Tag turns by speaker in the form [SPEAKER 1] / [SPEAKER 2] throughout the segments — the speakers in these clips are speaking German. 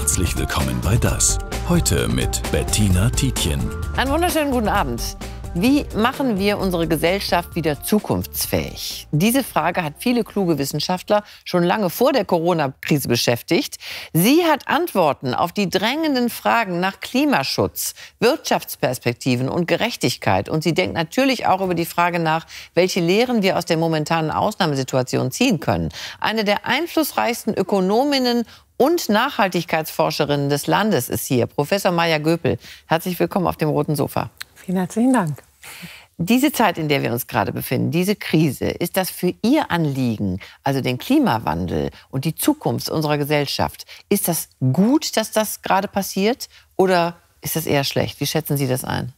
[SPEAKER 1] Herzlich willkommen bei Das. Heute mit Bettina Tietjen.
[SPEAKER 2] Einen wunderschönen guten Abend. Wie machen wir unsere Gesellschaft wieder zukunftsfähig? Diese Frage hat viele kluge Wissenschaftler schon lange vor der Corona-Krise beschäftigt. Sie hat Antworten auf die drängenden Fragen nach Klimaschutz, Wirtschaftsperspektiven und Gerechtigkeit. Und sie denkt natürlich auch über die Frage nach, welche Lehren wir aus der momentanen Ausnahmesituation ziehen können. Eine der einflussreichsten Ökonominnen und Nachhaltigkeitsforscherinnen des Landes ist hier, Professor Maja Göpel. Herzlich willkommen auf dem roten Sofa.
[SPEAKER 3] Vielen herzlichen Dank.
[SPEAKER 2] Diese Zeit, in der wir uns gerade befinden, diese Krise, ist das für Ihr Anliegen, also den Klimawandel und die Zukunft unserer Gesellschaft, ist das gut, dass das gerade passiert oder ist das eher schlecht? Wie schätzen Sie das ein?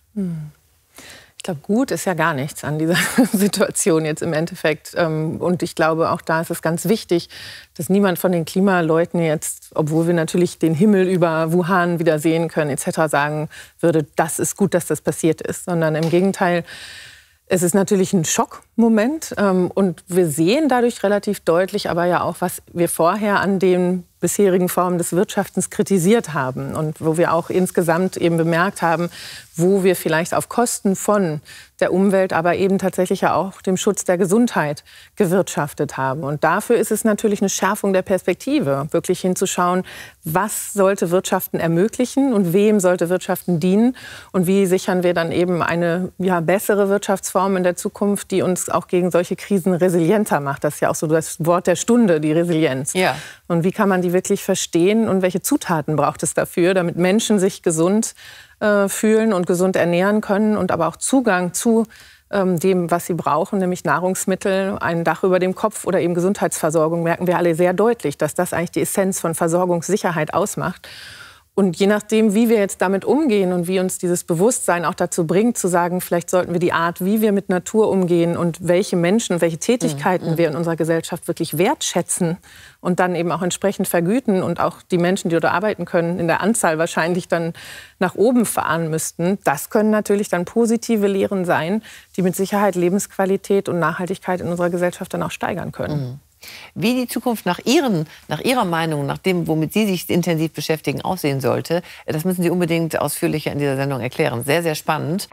[SPEAKER 3] Ich glaube, gut ist ja gar nichts an dieser Situation jetzt im Endeffekt. Und ich glaube, auch da ist es ganz wichtig, dass niemand von den Klimaleuten jetzt, obwohl wir natürlich den Himmel über Wuhan wieder sehen können etc., sagen würde, das ist gut, dass das passiert ist. Sondern im Gegenteil, es ist natürlich ein Schockmoment. Und wir sehen dadurch relativ deutlich aber ja auch, was wir vorher an den bisherigen Formen des Wirtschaftens kritisiert haben und wo wir auch insgesamt eben bemerkt haben, wo wir vielleicht auf Kosten von der Umwelt, aber eben tatsächlich ja auch dem Schutz der Gesundheit gewirtschaftet haben. Und dafür ist es natürlich eine Schärfung der Perspektive, wirklich hinzuschauen, was sollte Wirtschaften ermöglichen und wem sollte Wirtschaften dienen und wie sichern wir dann eben eine bessere Wirtschaftsform in der Zukunft, die uns auch gegen solche Krisen resilienter macht. Das ist ja auch so das Wort der Stunde, die Resilienz.
[SPEAKER 2] Ja.
[SPEAKER 3] Und wie kann man die wirklich verstehen und welche Zutaten braucht es dafür, damit Menschen sich gesund fühlen und gesund ernähren können und aber auch Zugang zu dem, was sie brauchen, nämlich Nahrungsmittel, ein Dach über dem Kopf oder eben Gesundheitsversorgung, merken wir alle sehr deutlich, dass das eigentlich die Essenz von Versorgungssicherheit ausmacht. Und je nachdem, wie wir jetzt damit umgehen und wie uns dieses Bewusstsein auch dazu bringt, zu sagen, vielleicht sollten wir die Art, wie wir mit Natur umgehen und welche Menschen, welche Tätigkeiten wir in unserer Gesellschaft wirklich wertschätzen und dann eben auch entsprechend vergüten und auch die Menschen, die dort arbeiten können, in der Anzahl wahrscheinlich dann nach oben fahren müssten. Das können natürlich dann positive Lehren sein, die mit Sicherheit Lebensqualität und Nachhaltigkeit in unserer Gesellschaft dann auch steigern können.
[SPEAKER 2] Wie die Zukunft nach Ihrer Meinung, nach dem, womit Sie sich intensiv beschäftigen, aussehen sollte, das müssen Sie unbedingt ausführlicher in dieser Sendung erklären. Sehr, sehr spannend.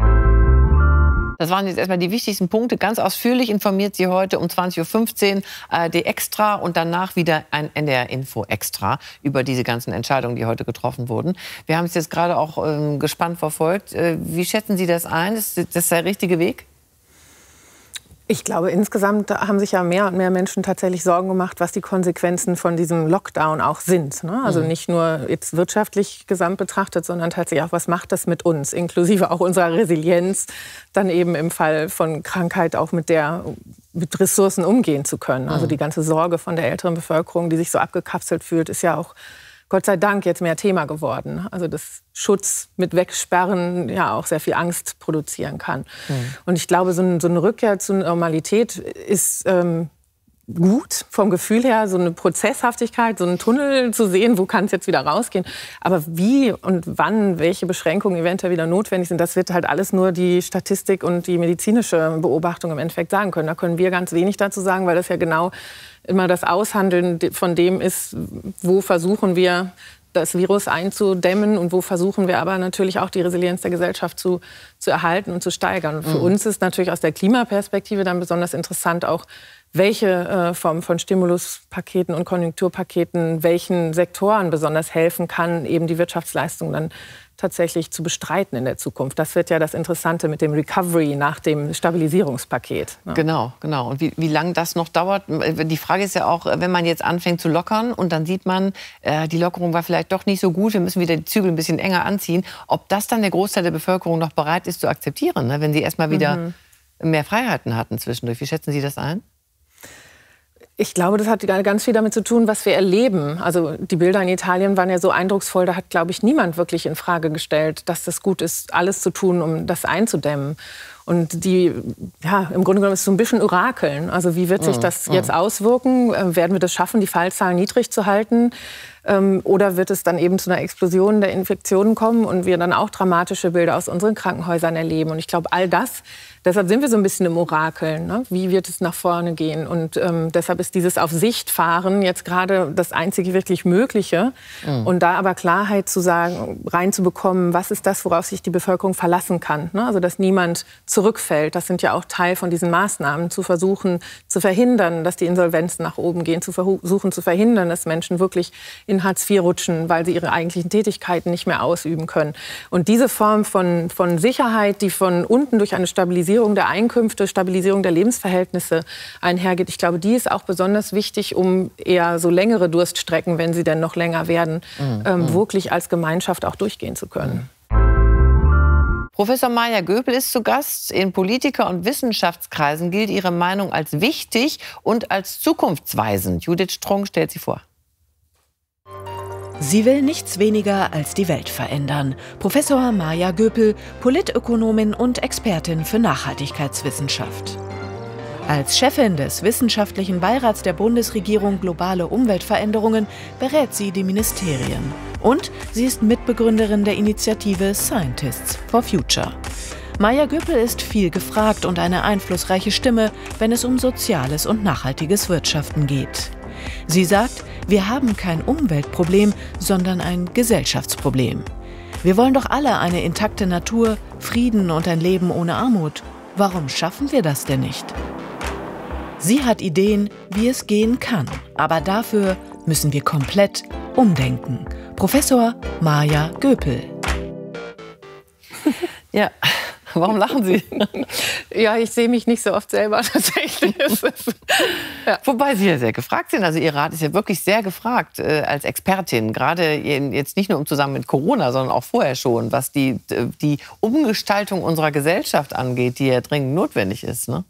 [SPEAKER 2] Das waren jetzt erstmal die wichtigsten Punkte. Ganz ausführlich informiert Sie heute um 20.15 Uhr ARD Extra und danach wieder ein NDR Info Extra über diese ganzen Entscheidungen, die heute getroffen wurden. Wir haben es jetzt gerade auch gespannt verfolgt. Wie schätzen Sie das ein? Ist das der richtige Weg?
[SPEAKER 3] Ich glaube, insgesamt haben sich ja mehr und mehr Menschen tatsächlich Sorgen gemacht, was die Konsequenzen von diesem Lockdown auch sind. Ne? Also nicht nur jetzt wirtschaftlich gesamt betrachtet, sondern tatsächlich auch, was macht das mit uns, inklusive auch unserer Resilienz, dann eben im Fall von Krankheit auch mit Ressourcen umgehen zu können. Also die ganze Sorge von der älteren Bevölkerung, die sich so abgekapselt fühlt, ist ja auch Gott sei Dank jetzt mehr Thema geworden. Also dass Schutz mit Wegsperren ja auch sehr viel Angst produzieren kann. Und ich glaube, so eine Rückkehr zur Normalität ist gut vom Gefühl her, so eine Prozesshaftigkeit, so einen Tunnel zu sehen, wo kann es jetzt wieder rausgehen. Aber wie und wann, welche Beschränkungen eventuell wieder notwendig sind, das wird halt alles nur die Statistik und die medizinische Beobachtung im Endeffekt sagen können. Da können wir ganz wenig dazu sagen, weil das ja genau immer das Aushandeln von dem ist, wo versuchen wir, das Virus einzudämmen und wo versuchen wir aber natürlich auch die Resilienz der Gesellschaft zu erhalten und zu steigern. Und für uns ist natürlich aus der Klimaperspektive dann besonders interessant auch, welche Form von Stimuluspaketen und Konjunkturpaketen welchen Sektoren besonders helfen kann, eben die Wirtschaftsleistung dann tatsächlich zu bestreiten in der Zukunft. Das wird ja das Interessante mit dem Recovery nach dem Stabilisierungspaket. Ne?
[SPEAKER 2] Genau. Und wie lange das noch dauert, die Frage ist ja auch, wenn man jetzt anfängt zu lockern und dann sieht man, die Lockerung war vielleicht doch nicht so gut, wir müssen wieder die Zügel ein bisschen enger anziehen, ob das dann der Großteil der Bevölkerung noch bereit ist zu akzeptieren, ne? Wenn sie erst mal wieder mehr Freiheiten hatten zwischendurch. Wie schätzen Sie das ein?
[SPEAKER 3] Ich glaube, das hat ganz viel damit zu tun, was wir erleben. Also die Bilder in Italien waren ja so eindrucksvoll, da hat, glaube ich, niemand wirklich in Frage gestellt, dass das gut ist, alles zu tun, um das einzudämmen. Und die, ja, im Grunde genommen ist es so ein bisschen Orakeln. Also wie wird sich das jetzt auswirken? Werden wir das schaffen, die Fallzahlen niedrig zu halten? Oder wird es dann eben zu einer Explosion der Infektionen kommen und wir dann auch dramatische Bilder aus unseren Krankenhäusern erleben? Und ich glaube, all das, deshalb sind wir so ein bisschen im Orakeln. Ne? Wie wird es nach vorne gehen? Und deshalb ist dieses auf Sicht fahren jetzt gerade das einzige wirklich Mögliche. Und da aber Klarheit zu sagen, reinzubekommen, was ist das, worauf sich die Bevölkerung verlassen kann? Ne? Also dass niemand zurückfällt. Das sind ja auch Teil von diesen Maßnahmen, zu versuchen zu verhindern, dass die Insolvenzen nach oben gehen, zu versuchen zu verhindern, dass Menschen wirklich in Hartz IV rutschen, weil sie ihre eigentlichen Tätigkeiten nicht mehr ausüben können. Und diese Form von Sicherheit, die von unten durch eine Stabilisierung der Einkünfte, Stabilisierung der Lebensverhältnisse einhergeht, ich glaube, die ist auch besonders wichtig, um eher so längere Durststrecken, wenn sie denn noch länger werden, wirklich als Gemeinschaft auch durchgehen zu können.
[SPEAKER 2] Professor Maja Göpel ist zu Gast. In Politiker- und Wissenschaftskreisen gilt ihre Meinung als wichtig und als zukunftsweisend. Judith Strunk stellt sie vor.
[SPEAKER 4] Sie will nichts weniger als die Welt verändern. Professor Maja Göpel, Politökonomin und Expertin für Nachhaltigkeitswissenschaft. Als Chefin des Wissenschaftlichen Beirats der Bundesregierung Globale Umweltveränderungen berät sie die Ministerien. Und sie ist Mitbegründerin der Initiative Scientists for Future. Maja Göpel ist viel gefragt und eine einflussreiche Stimme, wenn es um soziales und nachhaltiges Wirtschaften geht. Sie sagt, wir haben kein Umweltproblem, sondern ein Gesellschaftsproblem. Wir wollen doch alle eine intakte Natur, Frieden und ein Leben ohne Armut. Warum schaffen wir das denn nicht? Sie hat Ideen, wie es gehen kann. Aber dafür müssen wir komplett umdenken. Professor Maja Göpel.
[SPEAKER 2] Ja. Warum lachen Sie?
[SPEAKER 3] Ja, ich sehe mich nicht so oft selber tatsächlich.
[SPEAKER 2] Ja. Wobei Sie ja sehr gefragt sind. Also Ihr Rat ist ja wirklich sehr gefragt als Expertin. Gerade jetzt nicht nur im Zusammenhang mit Corona, sondern auch vorher schon, was die Umgestaltung unserer Gesellschaft angeht, die ja dringend notwendig ist. Ne?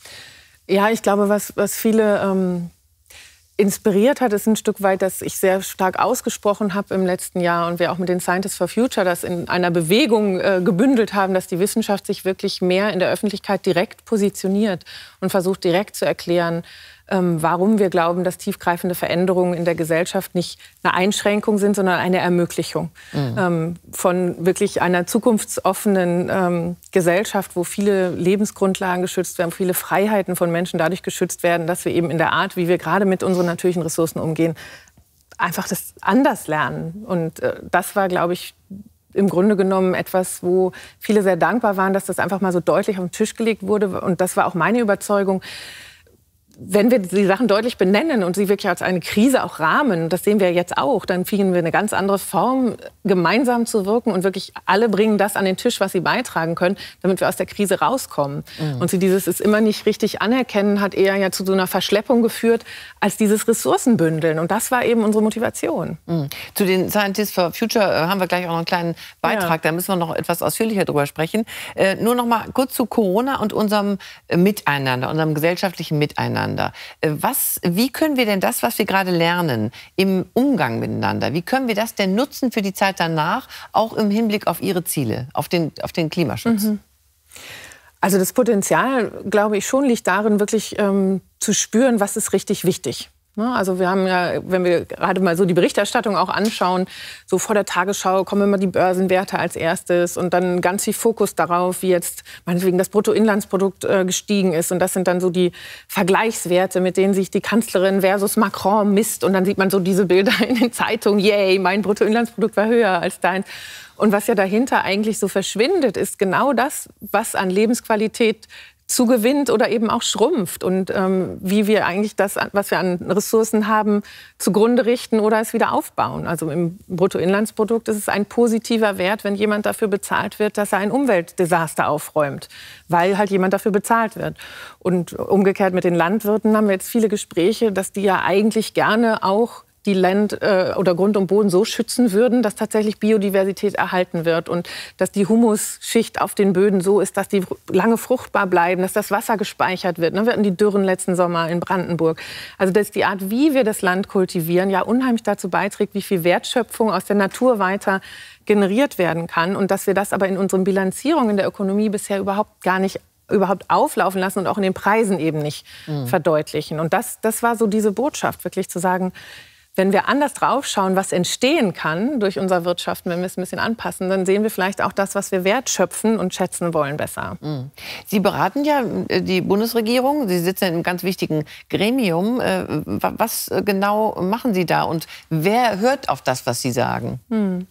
[SPEAKER 3] Ja, ich glaube, was viele inspiriert hat, ist ein Stück weit, dass ich sehr stark ausgesprochen habe im letzten Jahr und wir auch mit den Scientists for Future das in einer Bewegung gebündelt haben, dass die Wissenschaft sich wirklich mehr in der Öffentlichkeit direkt positioniert und versucht direkt zu erklären, warum wir glauben, dass tiefgreifende Veränderungen in der Gesellschaft nicht eine Einschränkung sind, sondern eine Ermöglichung von wirklich einer zukunftsoffenen Gesellschaft, wo viele Lebensgrundlagen geschützt werden, viele Freiheiten von Menschen dadurch geschützt werden, dass wir eben in der Art, wie wir gerade mit unseren natürlichen Ressourcen umgehen, einfach das anders lernen. Und das war, glaube ich, im Grunde genommen etwas, wo viele sehr dankbar waren, dass das einfach mal so deutlich auf den Tisch gelegt wurde. Und das war auch meine Überzeugung. Wenn wir die Sachen deutlich benennen und sie wirklich als eine Krise auch rahmen, das sehen wir jetzt auch, dann kriegen wir eine ganz andere Form, gemeinsam zu wirken und wirklich alle bringen das an den Tisch, was sie beitragen können, damit wir aus der Krise rauskommen. Und sie dieses ist immer nicht richtig anerkennen, hat eher ja zu so einer Verschleppung geführt, als dieses Ressourcenbündeln. Und das war eben unsere Motivation.
[SPEAKER 2] Zu den Scientists for Future haben wir gleich auch noch einen kleinen Beitrag, da müssen wir noch etwas ausführlicher drüber sprechen. Nur noch mal kurz zu Corona und unserem Miteinander, unserem gesellschaftlichen Miteinander. Wie können wir denn das, was wir gerade lernen, im Umgang miteinander, wie können wir das denn nutzen für die Zeit danach, auch im Hinblick auf Ihre Ziele, auf den Klimaschutz?
[SPEAKER 3] Also das Potenzial, glaube ich, schon liegt darin, wirklich zu spüren, was ist richtig wichtig. Also wir haben ja, wenn wir gerade mal so die Berichterstattung auch anschauen, so vor der Tagesschau kommen immer die Börsenwerte als erstes und dann ganz viel Fokus darauf, wie jetzt meinetwegen das Bruttoinlandsprodukt gestiegen ist. Und das sind dann so die Vergleichswerte, mit denen sich die Kanzlerin versus Macron misst. Und dann sieht man so diese Bilder in den Zeitungen, yay, mein Bruttoinlandsprodukt war höher als deins. Und was ja dahinter eigentlich so verschwindet, ist genau das, was an Lebensqualität zugewinnt oder eben auch schrumpft und wie wir eigentlich das, was wir an Ressourcen haben, zugrunde richten oder es wieder aufbauen. Also im Bruttoinlandsprodukt ist es ein positiver Wert, wenn jemand dafür bezahlt wird, dass er ein Umweltdesaster aufräumt, weil halt jemand dafür bezahlt wird. Und umgekehrt mit den Landwirten haben wir jetzt viele Gespräche, dass die ja eigentlich gerne auch die Land- oder Grund und Boden so schützen würden, dass tatsächlich Biodiversität erhalten wird und dass die Humusschicht auf den Böden so ist, dass die lange fruchtbar bleiben, dass das Wasser gespeichert wird. Wir hatten die Dürren letzten Sommer in Brandenburg. Also dass die Art, wie wir das Land kultivieren, ja unheimlich dazu beiträgt, wie viel Wertschöpfung aus der Natur weiter generiert werden kann und dass wir das aber in unseren Bilanzierungen der Ökonomie bisher überhaupt auflaufen lassen und auch in den Preisen eben nicht verdeutlichen. Und das war so diese Botschaft, wirklich zu sagen, wenn wir anders drauf schauen, was entstehen kann durch unser Wirtschaften, wenn wir es ein bisschen anpassen, dann sehen wir vielleicht auch das, was wir wertschöpfen und schätzen wollen, besser.
[SPEAKER 2] Sie beraten ja die Bundesregierung. Sie sitzen in einem ganz wichtigen Gremium. Was genau machen Sie da? Und wer hört auf das, was Sie sagen?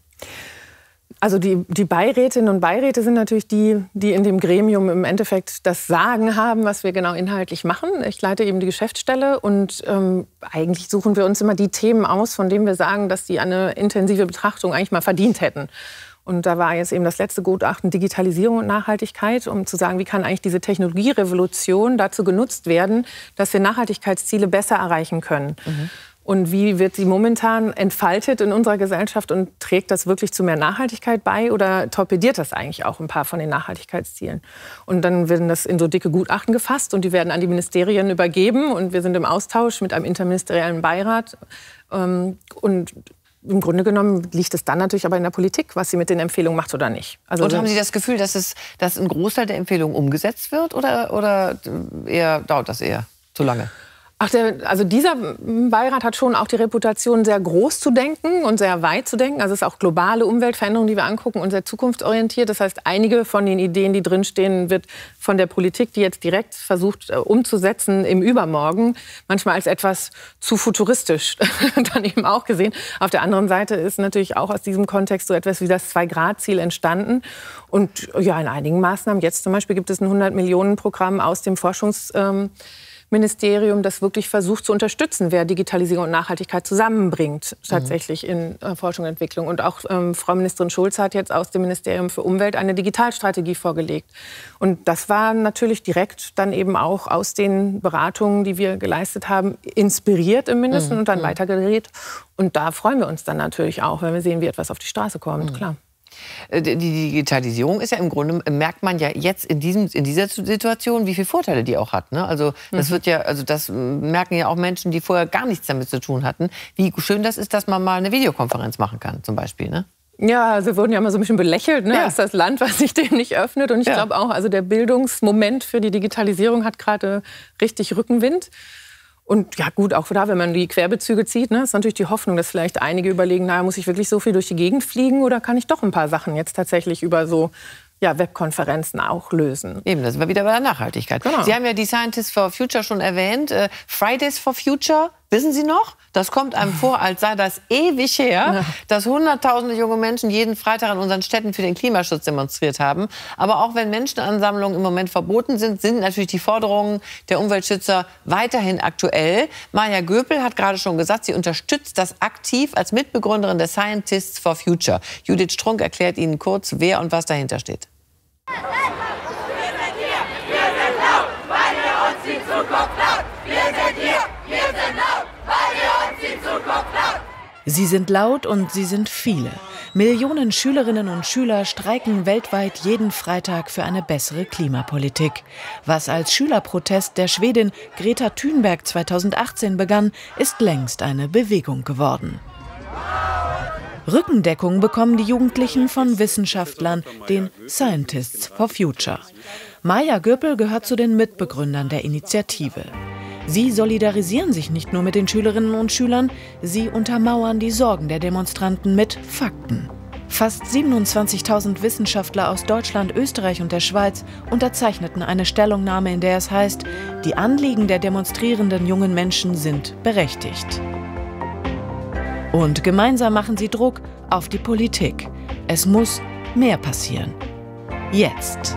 [SPEAKER 3] Also die Beirätinnen und Beiräte sind natürlich die in dem Gremium im Endeffekt das Sagen haben, was wir genau inhaltlich machen. Ich leite eben die Geschäftsstelle und eigentlich suchen wir uns immer die Themen aus, von denen wir sagen, dass die eine intensive Betrachtung eigentlich mal verdient hätten. Und da war jetzt eben das letzte Gutachten Digitalisierung und Nachhaltigkeit, um zu sagen, wie kann eigentlich diese Technologierevolution dazu genutzt werden, dass wir Nachhaltigkeitsziele besser erreichen können. Und wie wird sie momentan entfaltet in unserer Gesellschaft und trägt das wirklich zu mehr Nachhaltigkeit bei oder torpediert das eigentlich auch ein paar von den Nachhaltigkeitszielen? Und dann werden das in so dicke Gutachten gefasst und die werden an die Ministerien übergeben und wir sind im Austausch mit einem interministeriellen Beirat. Und im Grunde genommen liegt es dann natürlich aber in der Politik, was sie mit den Empfehlungen macht oder nicht. Also
[SPEAKER 2] und haben Sie das Gefühl, dass ein Großteil der Empfehlungen umgesetzt wird oder dauert das eher zu lange?
[SPEAKER 3] Also dieser Beirat hat schon auch die Reputation, sehr groß zu denken und sehr weit zu denken. Also es ist auch globale Umweltveränderungen, die wir angucken und sehr zukunftsorientiert. Das heißt, einige von den Ideen, die drinstehen, wird von der Politik, die jetzt direkt versucht umzusetzen im Übermorgen, manchmal als etwas zu futuristisch dann eben auch gesehen. Auf der anderen Seite ist natürlich auch aus diesem Kontext so etwas wie das 2-Grad-Ziel entstanden. Und ja, in einigen Maßnahmen, jetzt zum Beispiel gibt es ein 100-Millionen-Programm aus dem Forschungsministerium, das wirklich versucht zu unterstützen, wer Digitalisierung und Nachhaltigkeit zusammenbringt, tatsächlich in Forschung und Entwicklung. Und auch Frau Ministerin Schulze hat jetzt aus dem Ministerium für Umwelt eine Digitalstrategie vorgelegt. Und das war natürlich direkt dann eben auch aus den Beratungen, die wir geleistet haben, inspiriert im Mindesten und dann weitergeredet. Und da freuen wir uns dann natürlich auch, wenn wir sehen, wie etwas auf die Straße kommt, klar.
[SPEAKER 2] Die Digitalisierung ist ja im Grunde, merkt man ja jetzt in dieser Situation, wie viele Vorteile die auch hat. Ne? Also das das merken ja auch Menschen, die vorher gar nichts damit zu tun hatten. Wie schön das ist, dass man mal eine Videokonferenz machen kann, zum Beispiel. Ne?
[SPEAKER 3] Ja, also wir wurden ja immer so ein bisschen belächelt, ne, als das Land, was sich dem nicht öffnet. Und ich glaube auch, also der Bildungsmoment für die Digitalisierung hat gerade richtig Rückenwind. Und ja gut, auch da, wenn man die Querbezüge zieht, ne, ist natürlich die Hoffnung, dass vielleicht einige überlegen, naja, muss ich wirklich so viel durch die Gegend fliegen oder kann ich doch ein paar Sachen jetzt tatsächlich über so Webkonferenzen auch lösen.
[SPEAKER 2] Eben, das sind wir wieder bei der Nachhaltigkeit.
[SPEAKER 3] Genau.
[SPEAKER 2] Sie haben ja die Scientists for Future schon erwähnt. Fridays for Future, wissen Sie noch? Das kommt einem vor, als sei das ewig her, dass Hunderttausende junge Menschen jeden Freitag in unseren Städten für den Klimaschutz demonstriert haben. Aber auch wenn Menschenansammlungen im Moment verboten sind, sind natürlich die Forderungen der Umweltschützer weiterhin aktuell. Maja Göpel hat gerade schon gesagt, sie unterstützt das aktiv als Mitbegründerin der Scientists for Future. Judith Strunk erklärt Ihnen kurz, wer und was dahinter steht.
[SPEAKER 5] Wir sind laut, weil ihr uns die Zukunft klaut. Wir sind hier, wir sind laut, weil ihr uns die Zukunft klaut.
[SPEAKER 4] Sie sind laut und sie sind viele. Millionen Schülerinnen und Schüler streiken weltweit jeden Freitag für eine bessere Klimapolitik. Was als Schülerprotest der Schwedin Greta Thunberg 2018 begann, ist längst eine Bewegung geworden. Rückendeckung bekommen die Jugendlichen von Wissenschaftlern, den Scientists for Future. Maja Göpel gehört zu den Mitbegründern der Initiative. Sie solidarisieren sich nicht nur mit den Schülerinnen und Schülern, sie untermauern die Sorgen der Demonstranten mit Fakten. Fast 27.000 Wissenschaftler aus Deutschland, Österreich und der Schweiz unterzeichneten eine Stellungnahme, in der es heißt, die Anliegen der demonstrierenden jungen Menschen sind berechtigt. Und gemeinsam machen sie Druck auf die Politik. Es muss mehr passieren. Jetzt.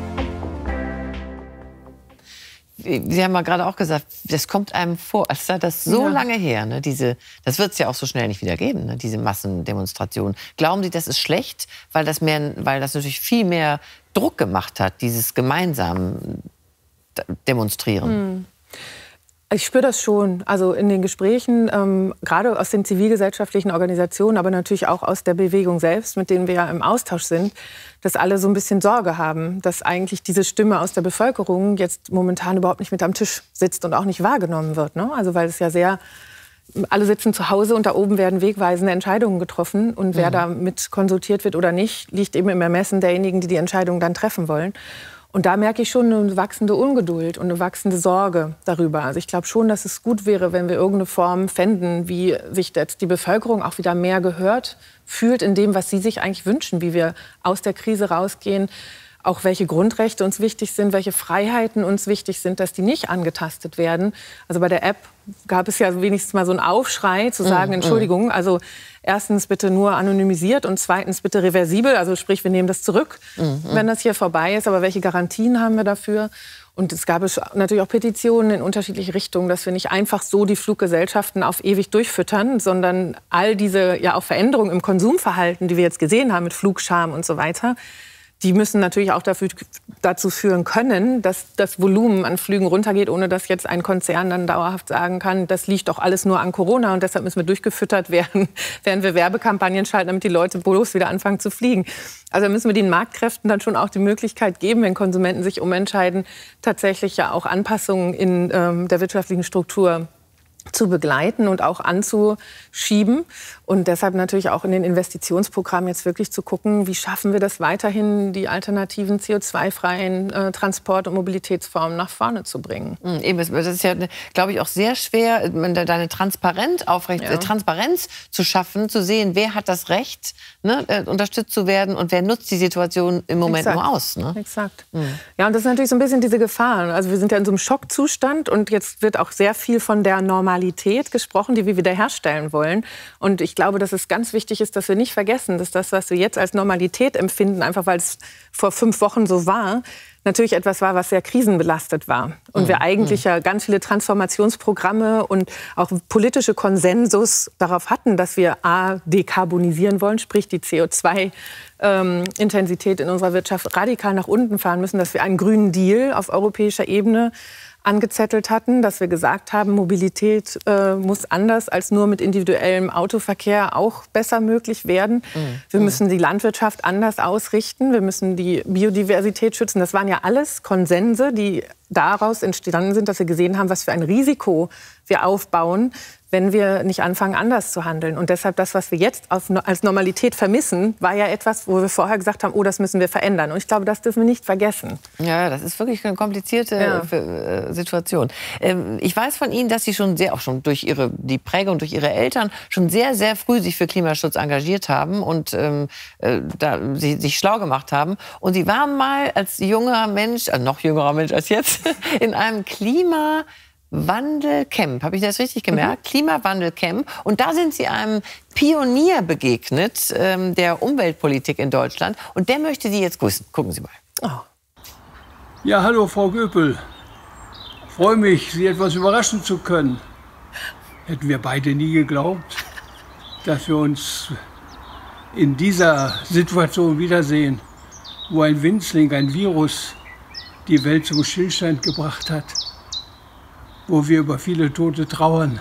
[SPEAKER 2] Sie haben ja gerade auch gesagt, das kommt einem vor, als sei das so lange her. Ne? Das wird es ja auch so schnell nicht wieder geben, ne? Diese Massendemonstrationen. Glauben Sie, das ist schlecht, weil das natürlich viel mehr Druck gemacht hat, dieses gemeinsame Demonstrieren?
[SPEAKER 3] Ich spüre das schon. Also in den Gesprächen, gerade aus den zivilgesellschaftlichen Organisationen, aber natürlich auch aus der Bewegung selbst, mit denen wir ja im Austausch sind, dass alle so ein bisschen Sorge haben, dass eigentlich diese Stimme aus der Bevölkerung jetzt momentan überhaupt nicht mit am Tisch sitzt und auch nicht wahrgenommen wird. Ne? Also weil es ja sehr, alle sitzen zu Hause und da oben werden wegweisende Entscheidungen getroffen. Und wer da mit konsultiert wird oder nicht, liegt eben im Ermessen derjenigen, die die Entscheidung dann treffen wollen. Und da merke ich schon eine wachsende Ungeduld und eine wachsende Sorge darüber. Also ich glaube schon, dass es gut wäre, wenn wir irgendeine Form fänden, wie sich jetzt die Bevölkerung auch wieder mehr gehört fühlt in dem, was sie sich eigentlich wünschen, wie wir aus der Krise rausgehen, auch welche Grundrechte uns wichtig sind, welche Freiheiten uns wichtig sind, dass die nicht angetastet werden. Also bei der App gab es ja wenigstens mal so einen Aufschrei zu sagen, Entschuldigung, also erstens bitte nur anonymisiert und zweitens bitte reversibel, also sprich, wir nehmen das zurück, wenn das hier vorbei ist. Aber welche Garantien haben wir dafür? Und es gab natürlich auch Petitionen in unterschiedliche Richtungen, dass wir nicht einfach so die Fluggesellschaften auf ewig durchfüttern, sondern all diese ja auch Veränderungen im Konsumverhalten, die wir jetzt gesehen haben mit Flugscham und so weiter, die müssen natürlich auch dazu führen können, dass das Volumen an Flügen runtergeht, ohne dass jetzt ein Konzern dann dauerhaft sagen kann, das liegt doch alles nur an Corona und deshalb müssen wir durchgefüttert werden, während wir Werbekampagnen schalten, damit die Leute bloß wieder anfangen zu fliegen. Also da müssen wir den Marktkräften dann schon auch die Möglichkeit geben, wenn Konsumenten sich umentscheiden, tatsächlich ja auch Anpassungen in der wirtschaftlichen Struktur zu begleiten und auch anzuschieben. Und deshalb natürlich auch in den Investitionsprogrammen jetzt wirklich zu gucken, wie schaffen wir das weiterhin, die alternativen CO2-freien Transport- und Mobilitätsformen nach vorne zu bringen.
[SPEAKER 2] Eben, das ist ja, glaube ich, auch sehr schwer, deine Transparenz zu schaffen, zu sehen, wer hat das Recht, ne, unterstützt zu werden und wer nutzt die Situation im Moment nur aus. Ne?
[SPEAKER 3] Exakt. Ja, und das ist natürlich so ein bisschen diese Gefahr. Also wir sind ja in so einem Schockzustand und jetzt wird auch sehr viel von der Normalität gesprochen, die wir wiederherstellen wollen. Und ich glaube, dass es ganz wichtig ist, dass wir nicht vergessen, dass das, was wir jetzt als Normalität empfinden, einfach weil es vor 5 Wochen so war, natürlich etwas war, was sehr krisenbelastet war. Und wir eigentlich ja ganz viele Transformationsprogramme und auch politische Konsensus darauf hatten, dass wir dekarbonisieren wollen, sprich die CO2-Intensität in unserer Wirtschaft radikal nach unten fahren müssen, dass wir einen grünen Deal auf europäischer Ebene angezettelt hatten, dass wir gesagt haben, Mobilität muss anders als nur mit individuellem Autoverkehr auch besser möglich werden. Wir müssen die Landwirtschaft anders ausrichten, wir müssen die Biodiversität schützen. Das waren ja alles Konsense, die daraus entstanden sind, dass wir gesehen haben, was für ein Risiko wir aufbauen, wenn wir nicht anfangen, anders zu handeln. Und deshalb das, was wir jetzt als Normalität vermissen, war ja etwas, wo wir vorher gesagt haben, oh, das müssen wir verändern. Und ich glaube, das dürfen wir nicht vergessen.
[SPEAKER 2] Ja, das ist wirklich eine komplizierte Situation. Ich weiß von Ihnen, dass Sie schon durch die Prägung durch Ihre Eltern schon sehr, sehr früh sich für Klimaschutz engagiert haben und Sie sich schlau gemacht haben. Und Sie waren mal als junger Mensch, noch jüngerer Mensch als jetzt, in einem Klimawandelcamp, habe ich das richtig gemerkt? Klimawandelcamp. Und da sind Sie einem Pionier begegnet, der Umweltpolitik in Deutschland. Und der möchte Sie jetzt grüßen. Gucken Sie mal.
[SPEAKER 6] Oh. Ja, hallo Frau Göpel. Ich freue mich, Sie etwas überraschen zu können. Hätten wir beide nie geglaubt, dass wir uns in dieser Situation wiedersehen, wo ein Winzling, ein Virus, die Welt zum Stillstand gebracht hat, wo wir über viele Tote trauern.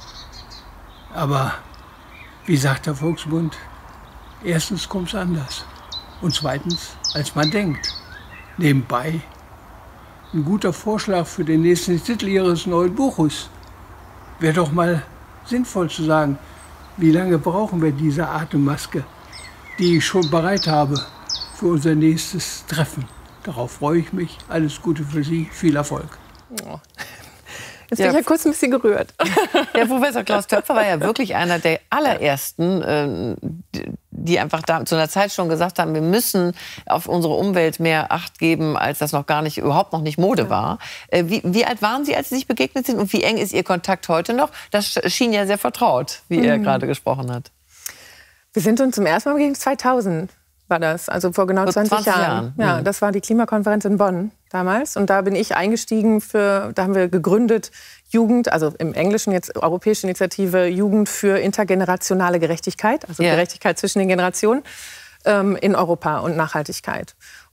[SPEAKER 6] Aber wie sagt der Volksmund, erstens kommt es anders und zweitens, als man denkt. Nebenbei ein guter Vorschlag für den nächsten Titel Ihres neuen Buches. Wäre doch mal sinnvoll zu sagen, wie lange brauchen wir diese Atemmaske, die ich schon bereit habe für unser nächstes Treffen. Darauf freue ich mich. Alles Gute für Sie. Viel Erfolg.
[SPEAKER 3] Oh. Jetzt bin ich ja kurz ein bisschen gerührt.
[SPEAKER 2] Der Professor Klaus Töpfer war ja wirklich einer der allerersten, die einfach zu einer Zeit schon gesagt haben, wir müssen auf unsere Umwelt mehr Acht geben, als das überhaupt noch nicht Mode war. Wie alt waren Sie, als Sie sich begegnet sind? Und wie eng ist Ihr Kontakt heute noch? Das schien ja sehr vertraut, wie er gerade gesprochen hat.
[SPEAKER 3] Wir sind uns zum ersten Mal begegnet 2000. War das, also vor genau 20 Jahren. Ja, das war die Klimakonferenz in Bonn damals. Und da bin ich eingestiegen da haben wir gegründet Jugend, also im Englischen jetzt Europäische Initiative Jugend für intergenerationale Gerechtigkeit, also Gerechtigkeit zwischen den Generationen in Europa und Nachhaltigkeit.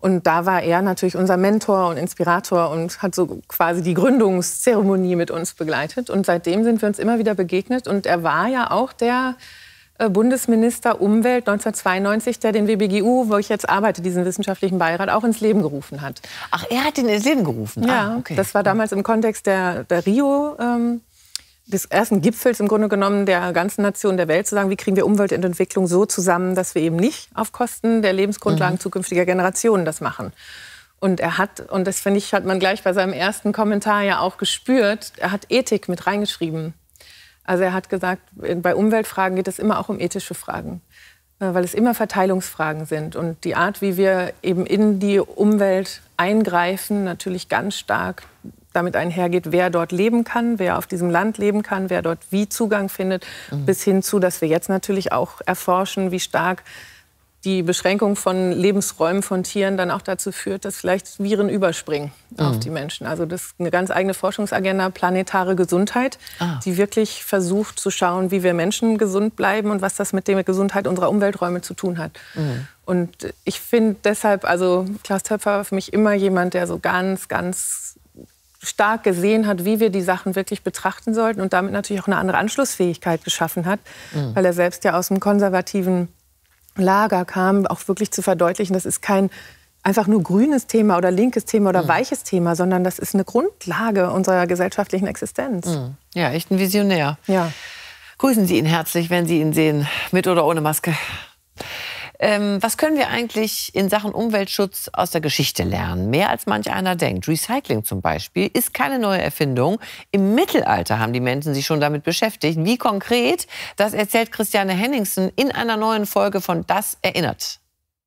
[SPEAKER 3] Und da war er natürlich unser Mentor und Inspirator und hat so quasi die Gründungszeremonie mit uns begleitet. Und seitdem sind wir uns immer wieder begegnet. Und er war ja auch der Bundesminister Umwelt 1992, der den WBGU, wo ich jetzt arbeite, diesen wissenschaftlichen Beirat, auch ins Leben gerufen hat.
[SPEAKER 2] Ach, er hat ihn ins Leben gerufen?
[SPEAKER 3] Ja,
[SPEAKER 2] okay.
[SPEAKER 3] Das war damals im Kontext der Rio, des ersten Gipfels im Grunde genommen der ganzen Nationen der Welt, zu sagen, wie kriegen wir Umwelt und Entwicklung so zusammen, dass wir eben nicht auf Kosten der Lebensgrundlagen zukünftiger Generationen das machen. Und er hat, und das finde ich, hat man gleich bei seinem ersten Kommentar ja auch gespürt, er hat Ethik mit reingeschrieben. Also er hat gesagt, bei Umweltfragen geht es immer auch um ethische Fragen, weil es immer Verteilungsfragen sind. Und die Art, wie wir eben in die Umwelt eingreifen, natürlich ganz stark damit einhergeht, wer dort leben kann, wer auf diesem Land leben kann, wer dort wie Zugang findet, bis hin zu, dass wir jetzt natürlich auch erforschen, wie stark die Beschränkung von Lebensräumen von Tieren dann auch dazu führt, dass vielleicht Viren überspringen auf die Menschen. Also das ist eine ganz eigene Forschungsagenda, planetare Gesundheit, die wirklich versucht zu schauen, wie wir Menschen gesund bleiben und was das mit der Gesundheit unserer Umwelträume zu tun hat. Und ich finde deshalb, also Klaus Töpfer war für mich immer jemand, der so ganz, ganz stark gesehen hat, wie wir die Sachen wirklich betrachten sollten und damit natürlich auch eine andere Anschlussfähigkeit geschaffen hat, weil er selbst ja aus dem konservativen Lager kam, auch wirklich zu verdeutlichen, das ist kein einfach nur grünes Thema oder linkes Thema oder weiches Thema, sondern das ist eine Grundlage unserer gesellschaftlichen Existenz.
[SPEAKER 2] Ja, echt ein Visionär.
[SPEAKER 3] Ja.
[SPEAKER 2] Grüßen Sie ihn herzlich, wenn Sie ihn sehen, mit oder ohne Maske. Was können wir eigentlich in Sachen Umweltschutz aus der Geschichte lernen? Mehr als manch einer denkt. Recycling zum Beispiel ist keine neue Erfindung. Im Mittelalter haben die Menschen sich schon damit beschäftigt. Wie konkret, das erzählt Christiane Henningsen in einer neuen Folge von Das erinnert.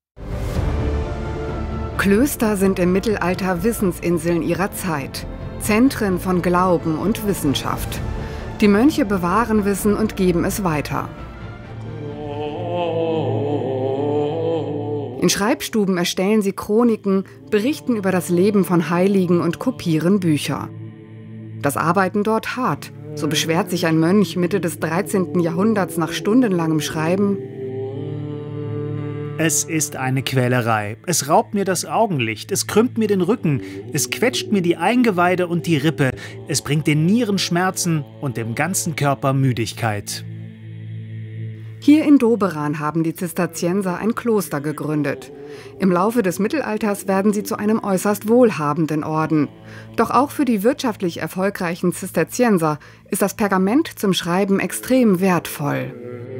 [SPEAKER 7] Klöster sind im Mittelalter Wissensinseln ihrer Zeit. Zentren von Glauben und Wissenschaft. Die Mönche bewahren Wissen und geben es weiter. In Schreibstuben erstellen sie Chroniken, berichten über das Leben von Heiligen und kopieren Bücher. Das Arbeiten dort hart, so beschwert sich ein Mönch Mitte des 13. Jahrhunderts nach stundenlangem Schreiben.
[SPEAKER 8] Es ist eine Quälerei. Es raubt mir das Augenlicht, es krümmt mir den Rücken, es quetscht mir die Eingeweide und die Rippe, es bringt den Nieren Schmerzen und dem ganzen Körper Müdigkeit.
[SPEAKER 7] Hier in Doberan haben die Zisterzienser ein Kloster gegründet. Im Laufe des Mittelalters werden sie zu einem äußerst wohlhabenden Orden. Doch auch für die wirtschaftlich erfolgreichen Zisterzienser ist das Pergament zum Schreiben extrem wertvoll.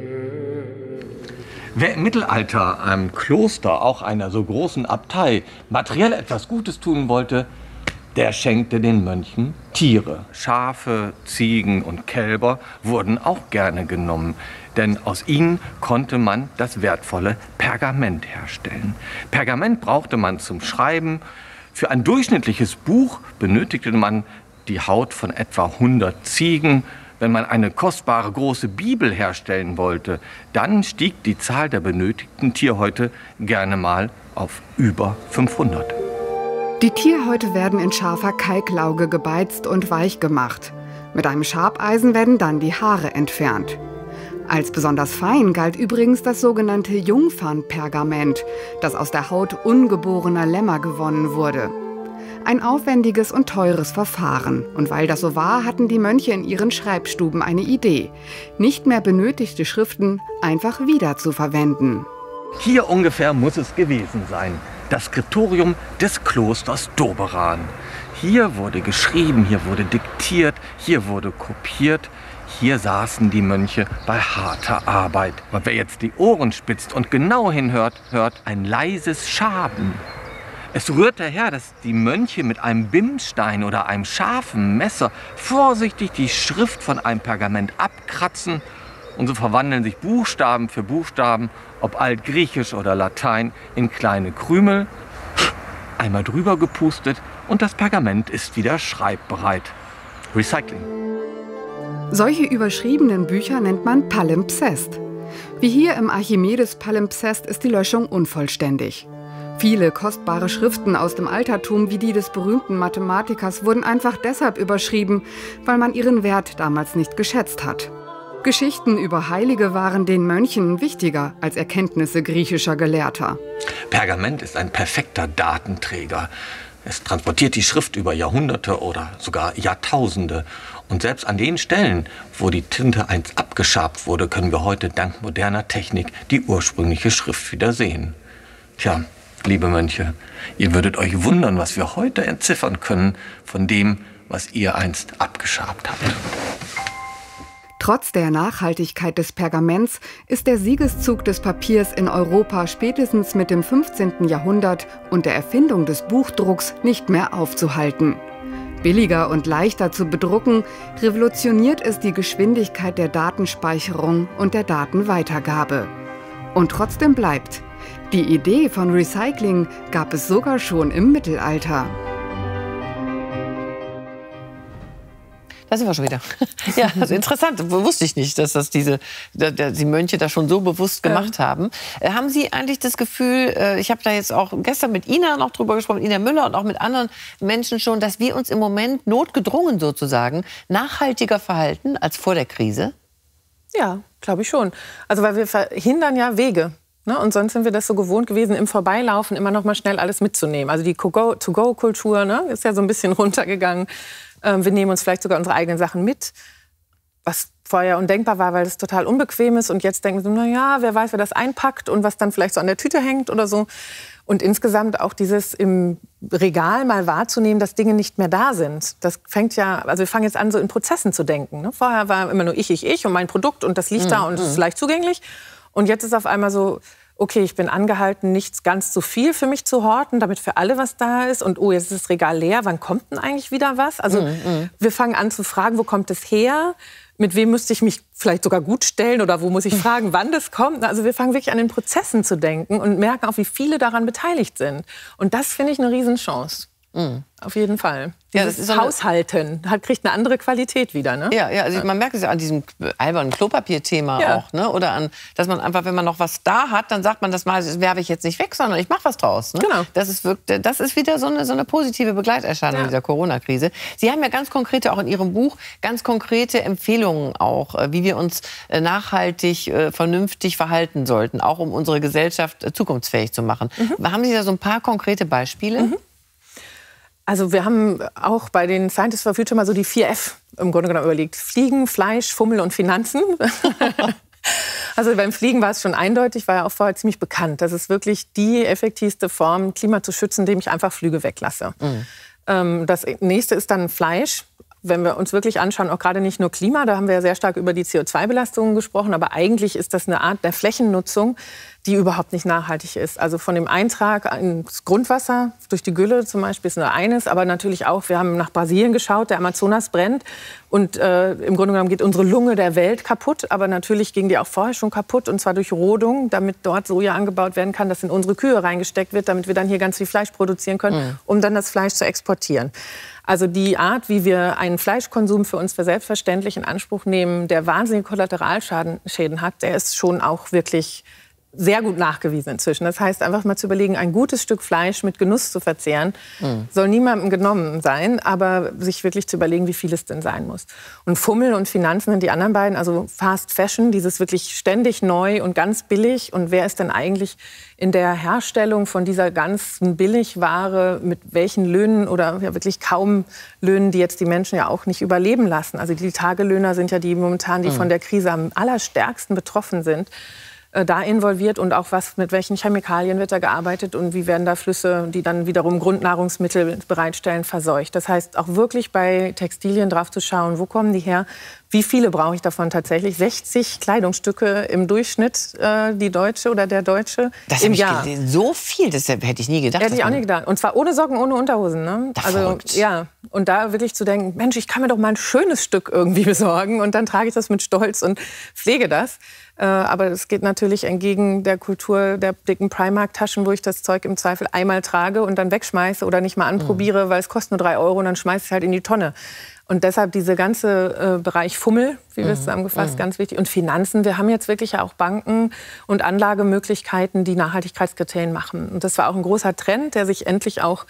[SPEAKER 9] Wer im Mittelalter einem Kloster, auch einer so großen Abtei, materiell etwas Gutes tun wollte, der schenkte den Mönchen Tiere. Schafe, Ziegen und Kälber wurden auch gerne genommen, denn aus ihnen konnte man das wertvolle Pergament herstellen. Pergament brauchte man zum Schreiben. Für ein durchschnittliches Buch benötigte man die Haut von etwa 100 Ziegen. Wenn man eine kostbare große Bibel herstellen wollte, dann stieg die Zahl der benötigten Tierhäute gerne mal auf über 500.
[SPEAKER 7] Die Tierhäute werden in scharfer Kalklauge gebeizt und weich gemacht. Mit einem Schabeisen werden dann die Haare entfernt. Als besonders fein galt übrigens das sogenannte Jungfernpergament, das aus der Haut ungeborener Lämmer gewonnen wurde. Ein aufwendiges und teures Verfahren. Und weil das so war, hatten die Mönche in ihren Schreibstuben eine Idee: nicht mehr benötigte Schriften einfach wieder zu verwenden.
[SPEAKER 9] Hier ungefähr muss es gewesen sein. Das Skriptorium des Klosters Doberan. Hier wurde geschrieben, hier wurde diktiert, hier wurde kopiert. Hier saßen die Mönche bei harter Arbeit. Und wer jetzt die Ohren spitzt und genau hinhört, hört ein leises Schaben. Es rührt daher, dass die Mönche mit einem Bimsstein oder einem scharfen Messer vorsichtig die Schrift von einem Pergament abkratzen. Und so verwandeln sich Buchstaben für Buchstaben, ob Altgriechisch oder Latein, in kleine Krümel. Einmal drüber gepustet und das Pergament ist wieder schreibbereit. Recycling.
[SPEAKER 7] Solche überschriebenen Bücher nennt man Palimpsest. Wie hier im Archimedes-Palimpsest ist die Löschung unvollständig. Viele kostbare Schriften aus dem Altertum, wie die des berühmten Mathematikers, wurden einfach deshalb überschrieben, weil man ihren Wert damals nicht geschätzt hat. Geschichten über Heilige waren den Mönchen wichtiger als Erkenntnisse griechischer Gelehrter.
[SPEAKER 9] Pergament ist ein perfekter Datenträger. Es transportiert die Schrift über Jahrhunderte oder sogar Jahrtausende. Und selbst an den Stellen, wo die Tinte einst abgeschabt wurde, können wir heute dank moderner Technik die ursprüngliche Schrift wieder sehen. Tja, liebe Mönche, ihr würdet euch wundern, was wir heute entziffern können von dem, was ihr einst abgeschabt habt.
[SPEAKER 7] Trotz der Nachhaltigkeit des Pergaments ist der Siegeszug des Papiers in Europa spätestens mit dem 15. Jahrhundert und der Erfindung des Buchdrucks nicht mehr aufzuhalten. Billiger und leichter zu bedrucken, revolutioniert es die Geschwindigkeit der Datenspeicherung und der Datenweitergabe. Und trotzdem bleibt: Die Idee von Recycling gab es sogar schon im Mittelalter.
[SPEAKER 2] Da sind wir schon wieder. Ja, also interessant. Wusste ich nicht, dass das die Mönche das schon so bewusst gemacht haben. Haben Sie eigentlich das Gefühl, ich habe da jetzt auch gestern mit Ina noch drüber gesprochen, Ina Müller und auch mit anderen Menschen schon, dass wir uns im Moment notgedrungen sozusagen nachhaltiger verhalten als vor der Krise?
[SPEAKER 3] Ja, glaube ich schon. Also weil wir verhindern ja Wege. Ne? Und sonst sind wir das so gewohnt gewesen, im Vorbeilaufen immer noch mal schnell alles mitzunehmen. Also die To-Go-Kultur, ne, ist ja so ein bisschen runtergegangen. Wir nehmen uns vielleicht sogar unsere eigenen Sachen mit, was vorher undenkbar war, weil es total unbequem ist. Und jetzt denken wir so, na ja, wer weiß, wer das einpackt und was dann vielleicht so an der Tüte hängt oder so. Und insgesamt auch dieses im Regal mal wahrzunehmen, dass Dinge nicht mehr da sind. Das fängt ja, also wir fangen jetzt an, so in Prozessen zu denken. Ne? Vorher war immer nur ich und mein Produkt und das liegt da und ist leicht zugänglich. Und jetzt ist auf einmal so, okay, ich bin angehalten, nichts ganz zu viel für mich zu horten, damit für alle was da ist. Und oh, jetzt ist das Regal leer, wann kommt denn eigentlich wieder was? Also wir fangen an zu fragen, wo kommt es her? Mit wem müsste ich mich vielleicht sogar gut stellen? Oder wo muss ich fragen, wann das kommt? Also wir fangen wirklich an, den Prozessen zu denken und merken auch, wie viele daran beteiligt sind. Und das finde ich eine Riesenchance. Auf jeden Fall.
[SPEAKER 2] Ja,
[SPEAKER 3] das ist so Haushalten kriegt eine andere Qualität wieder. Ne?
[SPEAKER 2] Ja, also man merkt es ja an diesem albernen Klopapierthema auch. Ne? Oder an, dass man einfach, wenn man noch was da hat, dann sagt man, das werfe ich jetzt nicht weg, sondern ich mache was draus. Ne?
[SPEAKER 3] Genau.
[SPEAKER 2] Das ist wieder so eine positive Begleiterscheinung dieser Corona-Krise. Sie haben ja ganz konkrete, auch in Ihrem Buch, ganz konkrete Empfehlungen auch, wie wir uns nachhaltig, vernünftig verhalten sollten, auch um unsere Gesellschaft zukunftsfähig zu machen. Haben Sie da so ein paar konkrete Beispiele?
[SPEAKER 3] Also wir haben auch bei den Scientists for Future mal so die 4F im Grunde genommen überlegt. Fliegen, Fleisch, Fummel und Finanzen. Also beim Fliegen war es schon eindeutig, war ja auch vorher ziemlich bekannt. Das ist wirklich die effektivste Form, Klima zu schützen, indem ich einfach Flüge weglasse. Das nächste ist dann Fleisch. Wenn wir uns wirklich anschauen, auch gerade nicht nur Klima, da haben wir ja sehr stark über die CO2-Belastungen gesprochen, aber eigentlich ist das eine Art der Flächennutzung, die überhaupt nicht nachhaltig ist. Also von dem Eintrag ins Grundwasser, durch die Gülle zum Beispiel, ist nur eines, aber natürlich auch, wir haben nach Brasilien geschaut, der Amazonas brennt und im Grunde genommen geht unsere Lunge der Welt kaputt, aber natürlich ging die auch vorher schon kaputt und zwar durch Rodung, damit dort Soja angebaut werden kann, das in unsere Kühe reingesteckt wird, damit wir dann hier ganz viel Fleisch produzieren können, um dann das Fleisch zu exportieren. Also die Art, wie wir einen Fleischkonsum für uns für selbstverständlich in Anspruch nehmen, der wahnsinnige Kollateralschäden hat, der ist schon auch wirklich sehr gut nachgewiesen inzwischen. Das heißt, einfach mal zu überlegen, ein gutes Stück Fleisch mit Genuss zu verzehren, soll niemandem genommen sein, aber sich wirklich zu überlegen, wie viel es denn sein muss. Und Fummel und Finanzen sind die anderen beiden, also Fast Fashion, dieses wirklich ständig neu und ganz billig. Und wer ist denn eigentlich in der Herstellung von dieser ganzen Billigware mit welchen Löhnen oder ja wirklich kaum Löhnen, die jetzt die Menschen ja auch nicht überleben lassen. Also die Tagelöhner sind ja die momentan, die von der Krise am allerstärksten betroffen sind. Da involviert und auch mit welchen Chemikalien wird da gearbeitet und wie werden da Flüsse, die dann wiederum Grundnahrungsmittel bereitstellen, verseucht. Das heißt, auch wirklich bei Textilien drauf zu schauen, wo kommen die her, wie viele brauche ich davon tatsächlich? 60 Kleidungsstücke im Durchschnitt, die Deutsche oder der Deutsche im Jahr.
[SPEAKER 2] So viel, das hätte ich nie gedacht.
[SPEAKER 3] Hätte ich auch nie gedacht. Und zwar ohne Socken, ohne Unterhosen. Ne? Also ja, und da wirklich zu denken, Mensch, ich kann mir doch mal ein schönes Stück irgendwie besorgen und dann trage ich das mit Stolz und pflege das. Aber es geht natürlich entgegen der Kultur der dicken Primark-Taschen, wo ich das Zeug im Zweifel einmal trage und dann wegschmeiße oder nicht mal anprobiere, weil es kostet nur 3 € und dann schmeiße ich es halt in die Tonne. Und deshalb dieser ganze Bereich Fummel, wie wir es zusammengefasst, ganz wichtig. Und Finanzen, wir haben jetzt wirklich ja auch Banken und Anlagemöglichkeiten, die Nachhaltigkeitskriterien machen. Und das war auch ein großer Trend, der sich endlich auch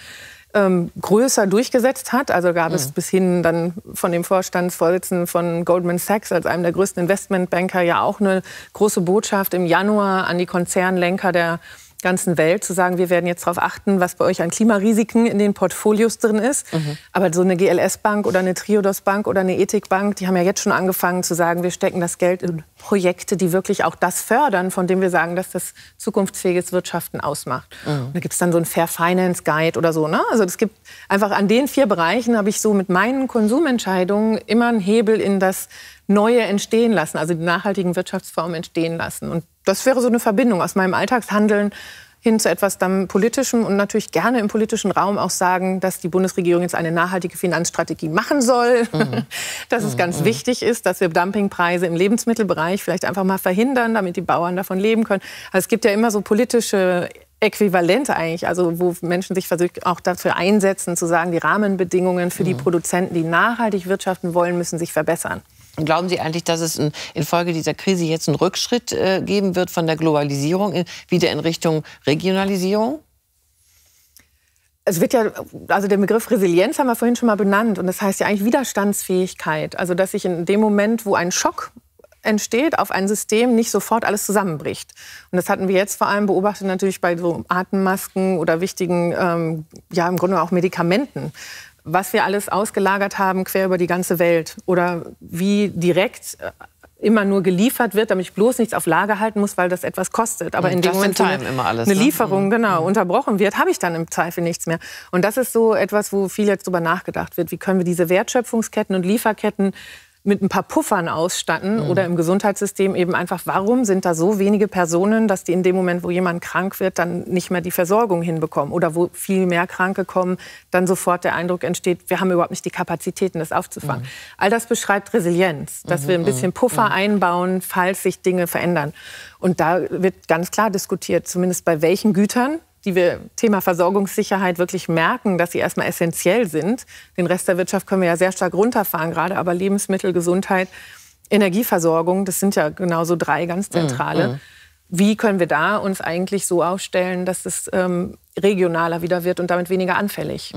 [SPEAKER 3] größer durchgesetzt hat. Also gab es bis hin dann von dem Vorstandsvorsitzenden von Goldman Sachs als einem der größten Investmentbanker ja auch eine große Botschaft im Januar an die Konzernlenker der ganzen Welt, zu sagen, wir werden jetzt darauf achten, was bei euch an Klimarisiken in den Portfolios drin ist. Aber so eine GLS-Bank oder eine Triodos-Bank oder eine Ethik-Bank, die haben ja jetzt schon angefangen zu sagen, wir stecken das Geld in Projekte, die wirklich auch das fördern, von dem wir sagen, dass das zukunftsfähiges Wirtschaften ausmacht. Und da gibt es dann so einen Fair Finance Guide oder so. Ne? Also es gibt einfach an den 4 Bereichen, habe ich so mit meinen Konsumentscheidungen immer einen Hebel in das Neue entstehen lassen, also die nachhaltigen Wirtschaftsformen entstehen lassen. Und das wäre so eine Verbindung aus meinem Alltagshandeln hin zu etwas dann Politischem und natürlich gerne im politischen Raum auch sagen, dass die Bundesregierung jetzt eine nachhaltige Finanzstrategie machen soll, dass es ganz wichtig ist, dass wir Dumpingpreise im Lebensmittelbereich vielleicht einfach mal verhindern, damit die Bauern davon leben können. Also es gibt ja immer so politische Äquivalente eigentlich, also wo Menschen sich auch dafür einsetzen, zu sagen, die Rahmenbedingungen für die Produzenten, die nachhaltig wirtschaften wollen, müssen sich verbessern.
[SPEAKER 2] Glauben Sie eigentlich, dass es infolge dieser Krise jetzt einen Rückschritt geben wird von der Globalisierung wieder in Richtung Regionalisierung?
[SPEAKER 3] Es wird ja, also der Begriff Resilienz haben wir vorhin schon mal benannt. Und das heißt ja eigentlich Widerstandsfähigkeit. Also dass sich in dem Moment, wo ein Schock entsteht auf ein System, nicht sofort alles zusammenbricht. Und das hatten wir jetzt vor allem beobachtet natürlich bei so Atemmasken oder wichtigen, ja im Grunde auch Medikamenten. Was wir alles ausgelagert haben, quer über die ganze Welt. Oder wie direkt immer nur geliefert wird, damit ich bloß nichts auf Lager halten muss, weil das etwas kostet. Aber in dem Moment, wo eine Lieferung unterbrochen wird, habe ich dann im Zweifel nichts mehr. Und das ist so etwas, wo viel jetzt drüber nachgedacht wird. Wie können wir diese Wertschöpfungsketten und Lieferketten mit ein paar Puffern ausstatten oder im Gesundheitssystem eben einfach, warum sind da so wenige Personen, dass die in dem Moment, wo jemand krank wird, dann nicht mehr die Versorgung hinbekommen oder wo viel mehr Kranke kommen, dann sofort der Eindruck entsteht, wir haben überhaupt nicht die Kapazitäten, das aufzufangen. All das beschreibt Resilienz, dass wir ein bisschen Puffer einbauen, falls sich Dinge verändern. Und da wird ganz klar diskutiert, zumindest bei welchen Gütern, die wir Thema Versorgungssicherheit wirklich merken, dass sie erstmal essentiell sind. Den Rest der Wirtschaft können wir ja sehr stark runterfahren gerade, aber Lebensmittel, Gesundheit, Energieversorgung, das sind ja genauso 3 ganz zentrale. Wie können wir da uns eigentlich so aufstellen, dass es regionaler wieder wird und damit weniger anfällig?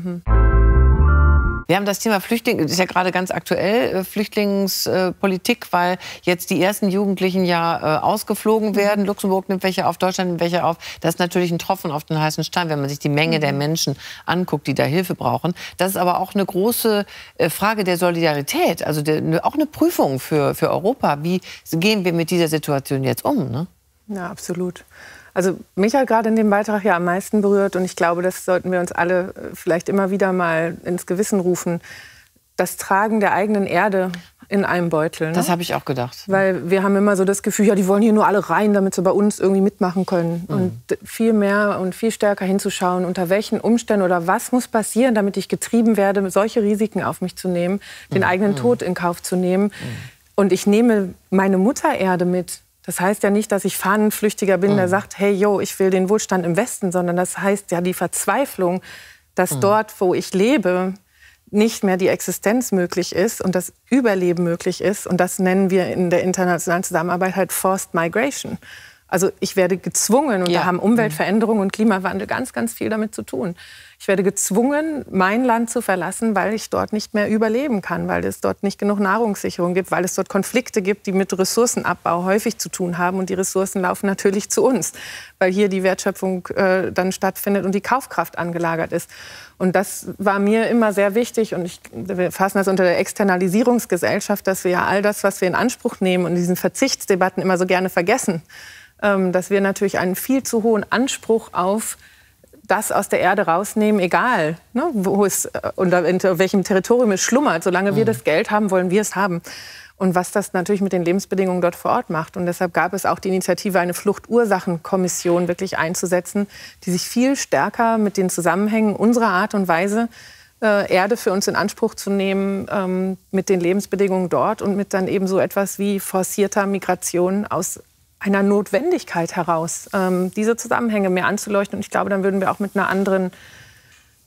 [SPEAKER 2] Wir haben das Thema Flüchtlinge, das ist ja gerade ganz aktuell, Flüchtlingspolitik, weil jetzt die ersten Jugendlichen ja ausgeflogen werden. Luxemburg nimmt welche auf, Deutschland nimmt welche auf. Das ist natürlich ein Tropfen auf den heißen Stein, wenn man sich die Menge der Menschen anguckt, die da Hilfe brauchen. Das ist aber auch eine große Frage der Solidarität, also auch eine Prüfung für Europa. Wie gehen wir mit dieser Situation jetzt um? Ne?
[SPEAKER 3] Ja, absolut. Also mich hat gerade in dem Beitrag ja am meisten berührt und ich glaube, das sollten wir uns alle vielleicht immer wieder mal ins Gewissen rufen. Das Tragen der eigenen Erde in einem Beutel. Ne?
[SPEAKER 2] Das habe ich auch gedacht.
[SPEAKER 3] Weil wir haben immer so das Gefühl, ja, die wollen hier nur alle rein, damit sie bei uns irgendwie mitmachen können. Und viel mehr und viel stärker hinzuschauen, unter welchen Umständen oder was muss passieren, damit ich getrieben werde, solche Risiken auf mich zu nehmen, den eigenen Tod in Kauf zu nehmen. Und ich nehme meine Muttererde mit. Das heißt ja nicht, dass ich Fahnenflüchtiger bin, der sagt, hey, yo, ich will den Wohlstand im Westen, sondern das heißt ja die Verzweiflung, dass dort, wo ich lebe, nicht mehr die Existenz möglich ist und das Überleben möglich ist. Und das nennen wir in der internationalen Zusammenarbeit halt Forced Migration. Also ich werde gezwungen, und da haben Umweltveränderung und Klimawandel ganz, ganz viel damit zu tun. Ich werde gezwungen, mein Land zu verlassen, weil ich dort nicht mehr überleben kann, weil es dort nicht genug Nahrungssicherung gibt, weil es dort Konflikte gibt, die mit Ressourcenabbau häufig zu tun haben. Und die Ressourcen laufen natürlich zu uns, weil hier die Wertschöpfung dann stattfindet und die Kaufkraft angelagert ist. Und das war mir immer sehr wichtig. Und wir fassen das unter der Externalisierungsgesellschaft, dass wir ja all das, was wir in Anspruch nehmen und in diesen Verzichtsdebatten immer so gerne vergessen, dass wir natürlich einen viel zu hohen Anspruch auf das aus der Erde rausnehmen, egal, ne, wo es unter welchem Territorium es schlummert. Solange wir das Geld haben, wollen wir es haben. Und was das natürlich mit den Lebensbedingungen dort vor Ort macht. Und deshalb gab es auch die Initiative, eine Fluchtursachenkommission wirklich einzusetzen, die sich viel stärker mit den Zusammenhängen unserer Art und Weise, Erde für uns in Anspruch zu nehmen, mit den Lebensbedingungen dort und mit dann eben so etwas wie forcierter Migration aus einer Notwendigkeit heraus, diese Zusammenhänge mehr anzuleuchten. Und ich glaube, dann würden wir auch mit einer anderen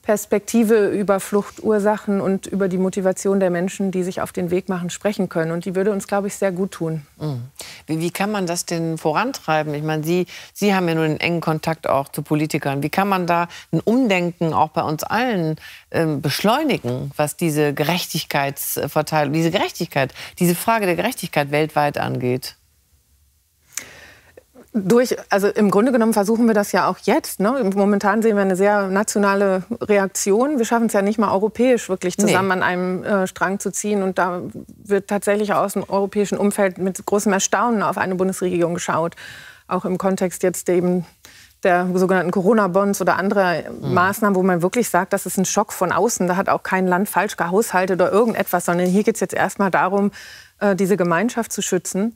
[SPEAKER 3] Perspektive über Fluchtursachen und über die Motivation der Menschen, die sich auf den Weg machen, sprechen können. Und die würde uns, glaube ich, sehr gut tun.
[SPEAKER 2] Wie kann man das denn vorantreiben? Ich meine, Sie haben ja nur einen engen Kontakt auch zu Politikern. Wie kann man da ein Umdenken auch bei uns allen beschleunigen, was diese Gerechtigkeitsverteilung, diese Frage der Gerechtigkeit weltweit angeht?
[SPEAKER 3] Also im Grunde genommen versuchen wir das ja auch jetzt. Ne? Momentan sehen wir eine sehr nationale Reaktion. Wir schaffen es ja nicht mal europäisch wirklich zusammen an einem Strang zu ziehen. Und da wird tatsächlich aus dem europäischen Umfeld mit großem Erstaunen auf eine Bundesregierung geschaut. Auch im Kontext jetzt eben der sogenannten Corona-Bonds oder anderer Maßnahmen, wo man wirklich sagt, das ist ein Schock von außen. Da hat auch kein Land falsch gehaushaltet oder irgendetwas, sondern hier geht es jetzt erstmal darum, diese Gemeinschaft zu schützen.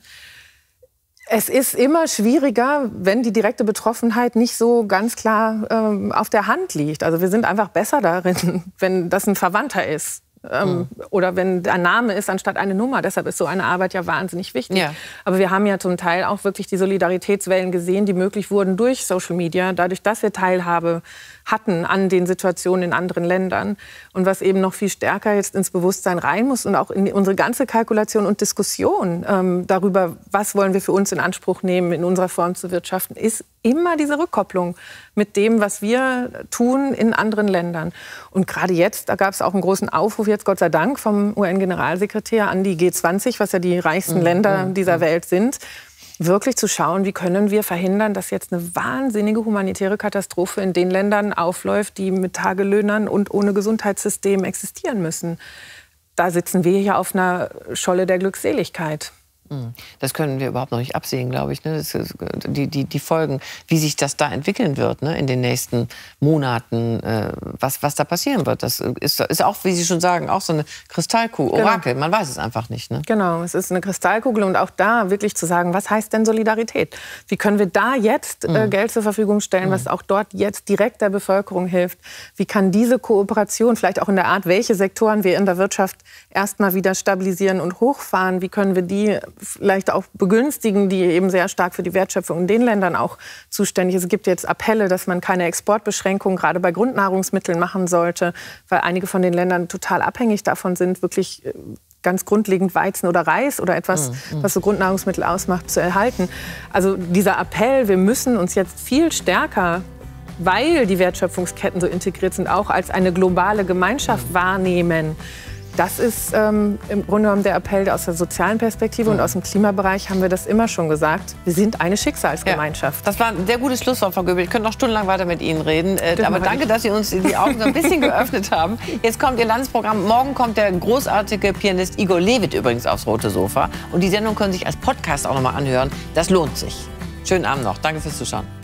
[SPEAKER 3] Es ist immer schwieriger, wenn die direkte Betroffenheit nicht so ganz klar auf der Hand liegt. Also wir sind einfach besser darin, wenn das ein Verwandter ist. Oder wenn ein Name ist anstatt eine Nummer. Deshalb ist so eine Arbeit ja wahnsinnig wichtig. Ja. Aber wir haben ja zum Teil auch wirklich die Solidaritätswellen gesehen, die möglich wurden durch Social Media, dadurch, dass wir Teilhabe hatten an den Situationen in anderen Ländern. Und was eben noch viel stärker jetzt ins Bewusstsein rein muss und auch in unsere ganze Kalkulation und Diskussion darüber, was wollen wir für uns in Anspruch nehmen, in unserer Form zu wirtschaften, ist immer diese Rückkopplung mit dem, was wir tun in anderen Ländern. Und gerade jetzt, da gab es auch einen großen Aufruf, jetzt Gott sei Dank, vom UN-Generalsekretär an die G20, was ja die reichsten Länder dieser Welt sind, wirklich zu schauen, wie können wir verhindern, dass jetzt eine wahnsinnige humanitäre Katastrophe in den Ländern aufläuft, die mit Tagelöhnern und ohne Gesundheitssystem existieren müssen. Da sitzen wir ja auf einer Scholle der Glückseligkeit.
[SPEAKER 2] Das können wir überhaupt noch nicht absehen, glaube ich. Ne? Das ist die Folgen, wie sich das da entwickeln wird, ne? In den nächsten Monaten, was da passieren wird. Das ist auch, wie Sie schon sagen, auch so eine Kristallkugel, Orakel. Man weiß es einfach nicht. Ne?
[SPEAKER 3] Genau, es ist eine Kristallkugel und auch da wirklich zu sagen, was heißt denn Solidarität? Wie können wir da jetzt Geld zur Verfügung stellen, was auch dort jetzt direkt der Bevölkerung hilft? Wie kann diese Kooperation, vielleicht auch in der Art, welche Sektoren wir in der Wirtschaft erstmal wieder stabilisieren und hochfahren, wie können wir die vielleicht auch begünstigen, die eben sehr stark für die Wertschöpfung in den Ländern auch zuständig ist. Es gibt jetzt Appelle, dass man keine Exportbeschränkungen gerade bei Grundnahrungsmitteln machen sollte, weil einige von den Ländern total abhängig davon sind, wirklich ganz grundlegend Weizen oder Reis oder etwas, was so Grundnahrungsmittel ausmacht, zu erhalten. Also dieser Appell, wir müssen uns jetzt viel stärker, weil die Wertschöpfungsketten so integriert sind, auch als eine globale Gemeinschaft wahrnehmen. Das ist im Grunde genommen der Appell aus der sozialen Perspektive und aus dem Klimabereich haben wir das immer schon gesagt. Wir sind eine Schicksalsgemeinschaft.
[SPEAKER 2] Ja, das war ein sehr gutes Schlusswort, Frau Göbel. Ich könnte noch stundenlang weiter mit Ihnen reden. Aber danke, dass Sie uns die Augen so ein bisschen geöffnet haben. Jetzt kommt Ihr Landesprogramm. Morgen kommt der großartige Pianist Igor Levit übrigens aufs Rote Sofa. Und die Sendung können Sie sich als Podcast auch noch mal anhören. Das lohnt sich. Schönen Abend noch. Danke fürs Zuschauen.